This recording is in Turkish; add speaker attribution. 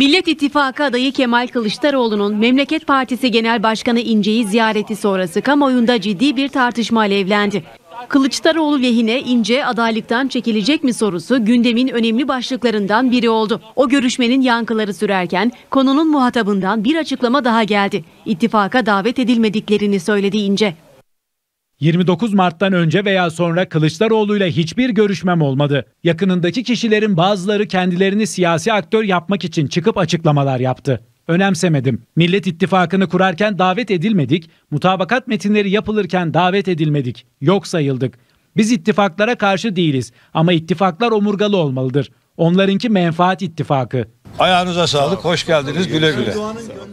Speaker 1: Millet İttifakı adayı Kemal Kılıçdaroğlu'nun Memleket Partisi Genel Başkanı İnce'yi ziyareti sonrası kamuoyunda ciddi bir tartışma alevlendi. Kılıçdaroğlu lehine İnce adaylıktan çekilecek mi sorusu gündemin önemli başlıklarından biri oldu. O görüşmenin yankıları sürerken konunun muhatabından bir açıklama daha geldi. İttifaka davet edilmediklerini söyledi İnce.
Speaker 2: 29 Mart'tan önce veya sonra Kılıçdaroğlu'yla hiçbir görüşmem olmadı. Yakınındaki kişilerin bazıları kendilerini siyasi aktör yapmak için çıkıp açıklamalar yaptı. Önemsemedim. Millet İttifakı'nı kurarken davet edilmedik, mutabakat metinleri yapılırken davet edilmedik. Yok sayıldık. Biz ittifaklara karşı değiliz ama ittifaklar omurgalı olmalıdır. Onlarınki menfaat ittifakı.
Speaker 3: Ayağınıza sağlık, hoş geldiniz, güle güle.